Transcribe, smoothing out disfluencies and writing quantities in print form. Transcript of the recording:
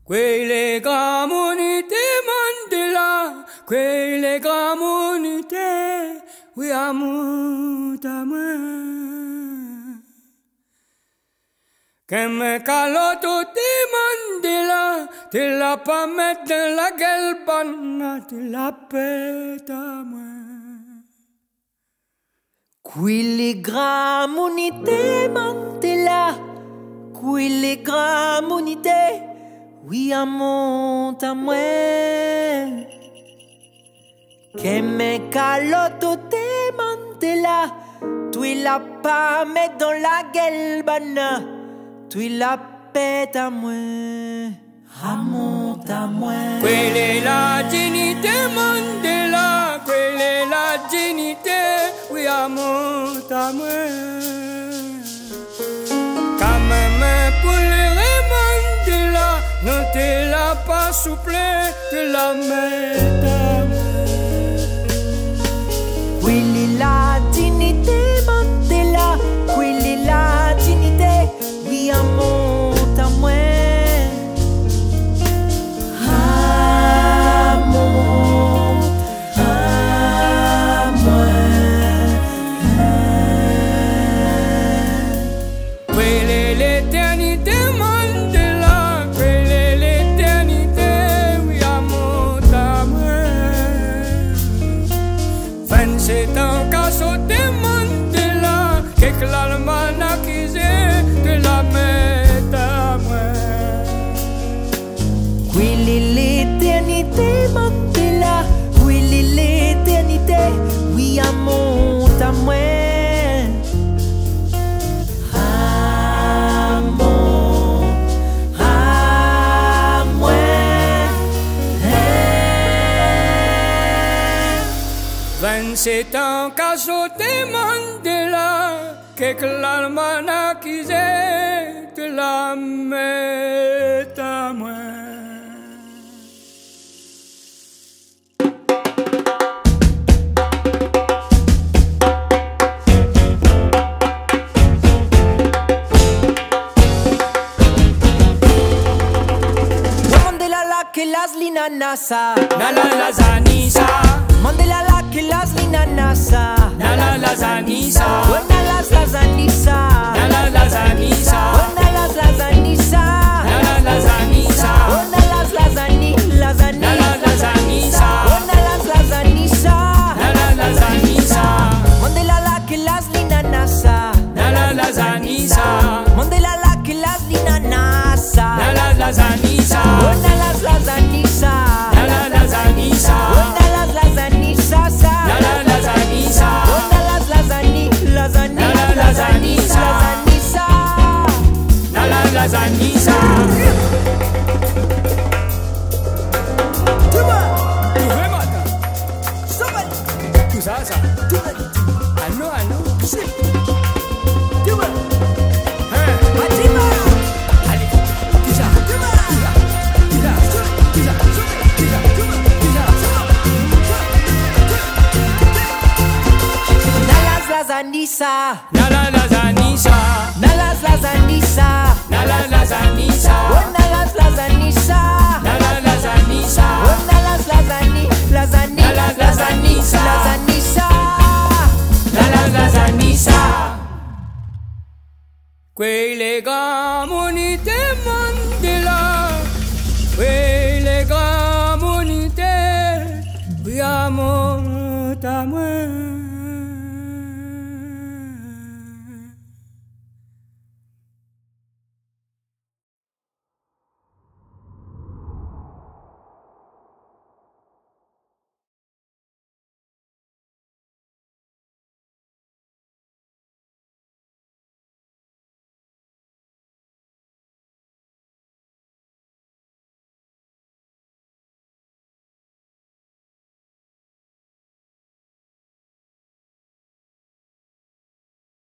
Quelle comunité Mandéla, quelle comunité, oui amour à moi. Que me caloto te Mandéla, te la pas mettre dans la gueule bonne, te la pète à moi. Quelle comunité Mandéla, quelle comunité. Oui, amour à moi. Que me caloto te Mandéla, tu la pas mettre dans la gueule banane, tu la pète à moi. Amour à moi. Quelle est la dignité Mandéla, quelle est la dignité, oui, amour à moi. Quand même pour les Mandéla, non te la pas souple, te la mette à moi. Quelle est la dignité Mandéla, quelle est la dignité, oui, amour à moi. L'éternité Mandéla, oui l'éternité, oui amour à moi. Amour à moi. 27 ans qu'a sauté Mandéla, que l'almanach te la met à moi. Que las linanasa, na la lazanisa. Mandéla la que las linanasa, na la lazanisa. Buena las lazanisa, na la lazanisa. Buena las lazanisa, na la lazanisa. Buena las lazani, lazani, na la lazanisa. Buena las lazanisa, na la lazanisa. Mandéla la que las linanasa, na la lazanisa. Mandéla la que las linanasa, na la lazanisa. Buena las lazanisa, na la lazanisa. Buena las lazanisa, na la lazanisa. Buena las lazani, lazani, na la lazanisa. lazanisa, na la lazanisa. Sasa. Allo, allo. Sí. Lazanisa, na la lazanisa, na las lazanisa, na la lazanisa, na las lazanisa, na la lazanisa, na las lazani, lazani, na la lazanisa, lazanisa, na la lazanisa. Quelle